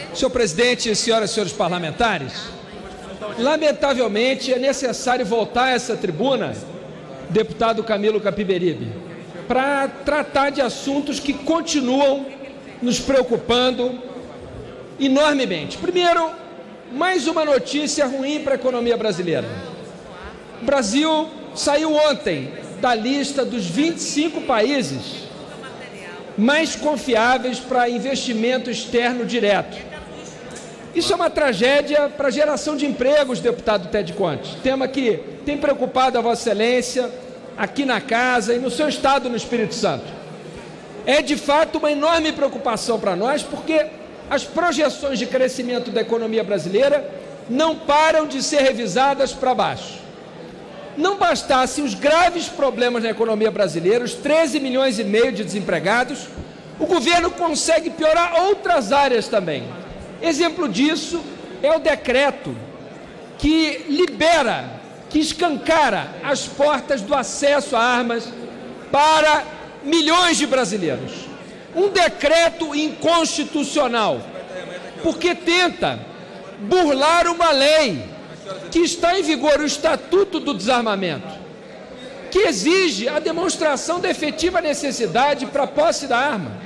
Senhor presidente, senhoras e senhores parlamentares, lamentavelmente é necessário voltar a essa tribuna, deputado Camilo Capiberibe, para tratar de assuntos que continuam nos preocupando enormemente. Primeiro, mais uma notícia ruim para a economia brasileira. O Brasil saiu ontem da lista dos 25 países mais confiáveis para investimento externo direto. Isso é uma tragédia para a geração de empregos, deputado Ted Conte, tema que tem preocupado a Vossa Excelência aqui na casa e no seu estado, no Espírito Santo. É de fato uma enorme preocupação para nós, porque as projeções de crescimento da economia brasileira não param de ser revisadas para baixo. Não bastassem os graves problemas na economia brasileira, os 13 milhões e meio de desempregados, o governo consegue piorar outras áreas também. Exemplo disso é o decreto que libera, que escancara as portas do acesso a armas para milhões de brasileiros. Um decreto inconstitucional, porque tenta burlar uma lei que está em vigor, o Estatuto do Desarmamento, que exige a demonstração da efetiva necessidade para a posse da arma.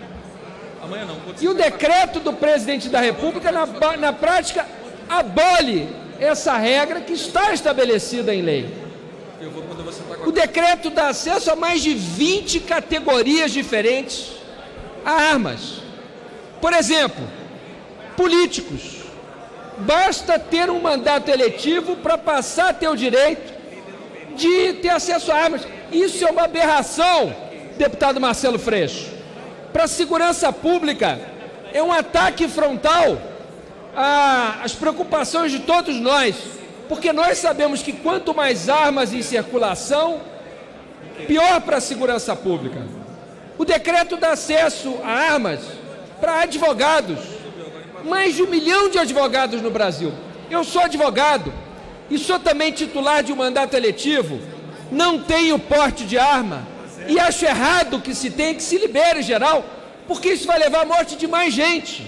E o decreto do presidente da República, na prática, abole essa regra que está estabelecida em lei. O decreto dá acesso a mais de 20 categorias diferentes a armas. Por exemplo, políticos. Basta ter um mandato eletivo para passar a ter o direito de ter acesso a armas. Isso é uma aberração, deputado Marcelo Freixo. Para a segurança pública, é um ataque frontal às preocupações de todos nós, porque nós sabemos que quanto mais armas em circulação, pior para a segurança pública. O decreto dá acesso a armas para advogados, mais de 1 milhão de advogados no Brasil. Eu sou advogado e sou também titular de um mandato eletivo, não tenho porte de arma, e acho errado que se libere geral, porque isso vai levar à morte de mais gente.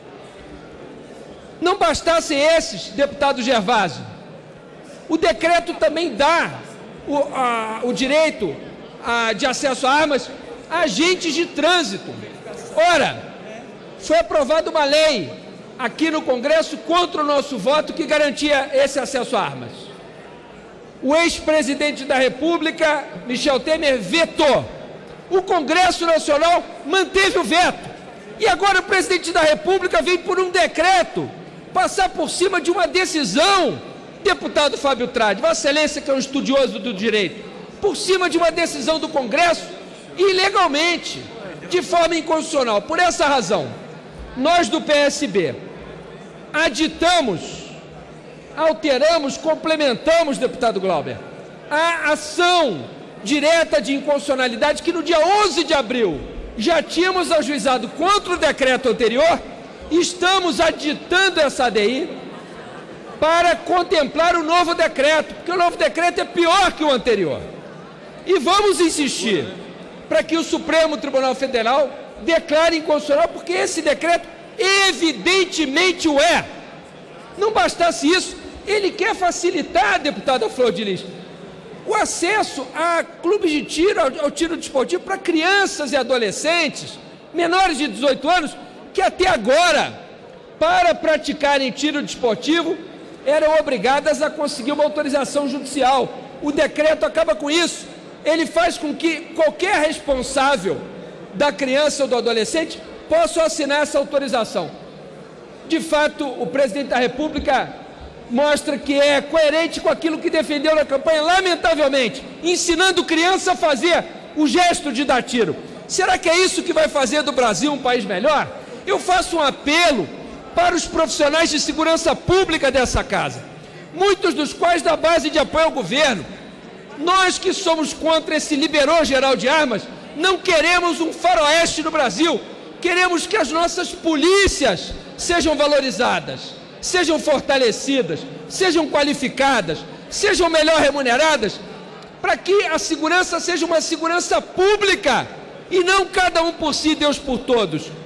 Não bastassem esses, deputado Gervásio, o decreto também dá o direito de acesso a armas a agentes de trânsito. Ora, foi aprovada uma lei aqui no Congresso contra o nosso voto que garantia esse acesso a armas. O ex-presidente da República, Michel Temer, vetou. O Congresso Nacional manteve o veto. E agora o presidente da República vem por um decreto passar por cima de uma decisão, deputado Fábio Tradi, Vossa Excelência, que é um estudioso do direito, por cima de uma decisão do Congresso, ilegalmente, de forma inconstitucional. Por essa razão, nós do PSB alteramos, complementamos, deputado Glauber, a ação direta de inconstitucionalidade que no dia 11 de abril já tínhamos ajuizado contra o decreto anterior, e estamos aditando essa ADI para contemplar o novo decreto, porque o novo decreto é pior que o anterior. E vamos insistir para que o Supremo Tribunal Federal declare inconstitucional, porque esse decreto evidentemente o é. Não bastasse isso, ele quer facilitar, deputada Flor de Lis, o acesso a clubes de tiro, ao tiro desportivo para crianças e adolescentes, menores de 18 anos, que até agora, para praticarem tiro desportivo, eram obrigadas a conseguir uma autorização judicial. O decreto acaba com isso. Ele faz com que qualquer responsável da criança ou do adolescente possa assinar essa autorização. De fato, o presidente da República mostra que é coerente com aquilo que defendeu na campanha, lamentavelmente, ensinando criança a fazer o gesto de dar tiro. Será que é isso que vai fazer do Brasil um país melhor? Eu faço um apelo para os profissionais de segurança pública dessa casa, muitos dos quais da base de apoio ao governo. Nós que somos contra esse liberou geral de armas, não queremos um faroeste no Brasil, queremos que as nossas polícias sejam valorizadas, sejam fortalecidas, sejam qualificadas, sejam melhor remuneradas, para que a segurança seja uma segurança pública e não cada um por si, Deus por todos.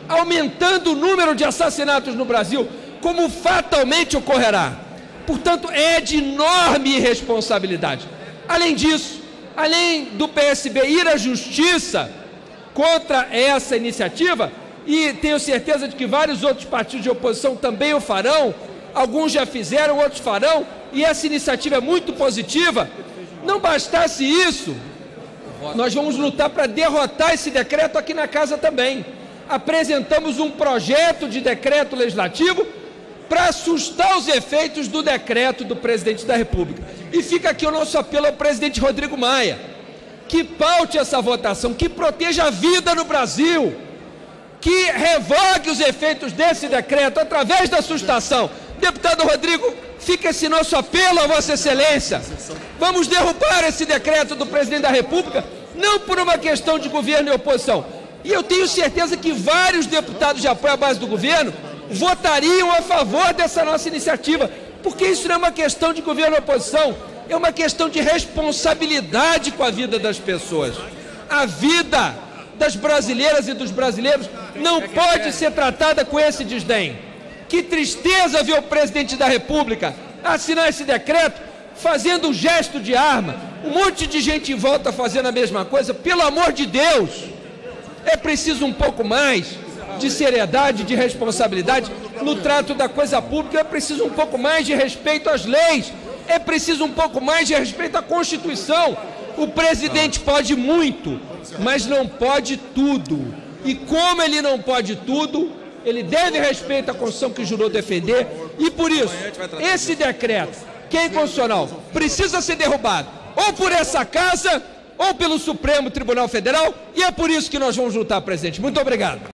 aumentando o número de assassinatos no Brasil, como fatalmente ocorrerá. Portanto, é de enorme irresponsabilidade. Além disso, além do PSB ir à justiça contra essa iniciativa, e tenho certeza de que vários outros partidos de oposição também o farão, alguns já fizeram, outros farão, e essa iniciativa é muito positiva. Não bastasse isso, nós vamos lutar para derrotar esse decreto aqui na casa também. Apresentamos um projeto de decreto legislativo para assustar os efeitos do decreto do presidente da República. E fica aqui o nosso apelo ao presidente Rodrigo Maia, que paute essa votação, que proteja a vida no Brasil, que revogue os efeitos desse decreto através da assustação. Deputado Rodrigo, fica esse nosso apelo a Vossa Excelência. Vamos derrubar esse decreto do presidente da República, não por uma questão de governo e oposição. E eu tenho certeza que vários deputados de apoio à base do governo votariam a favor dessa nossa iniciativa, porque isso não é uma questão de governo e oposição, é uma questão de responsabilidade com a vida das pessoas. A vida das brasileiras e dos brasileiros não pode ser tratada com esse desdém. Que tristeza ver o presidente da República assinar esse decreto, fazendo um gesto de arma, um monte de gente em volta fazendo a mesma coisa. Pelo amor de Deus, é preciso um pouco mais de seriedade, de responsabilidade no trato da coisa pública, é preciso um pouco mais de respeito às leis, é preciso um pouco mais de respeito à Constituição. O presidente pode muito, mas não pode tudo. E como ele não pode tudo, ele deve respeito à Constituição que jurou defender, e por isso, esse decreto, que é inconstitucional, precisa ser derrubado, ou por essa casa, ou pelo Supremo Tribunal Federal, e é por isso que nós vamos lutar, presidente. Muito obrigado.